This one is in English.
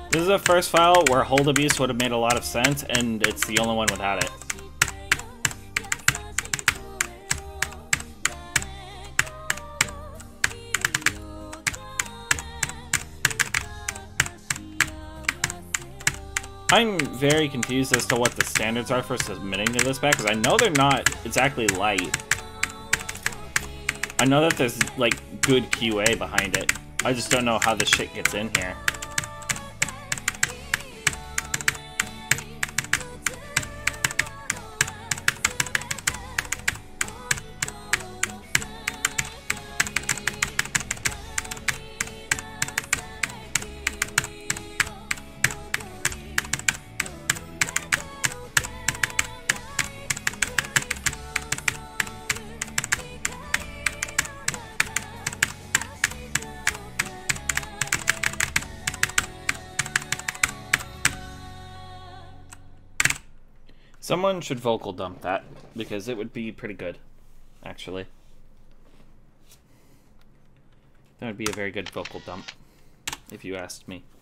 This is the first file where hold abuse would have made a lot of sense, and it's the only one without it. I'm very confused as to what the standards are for submitting to this back, because I know they're not exactly light. I know that there's, like, good QA behind it. I just don't know how this shit gets in here. Someone should vocal dump that, because it would be pretty good, actually. That would be a very good vocal dump, if you asked me.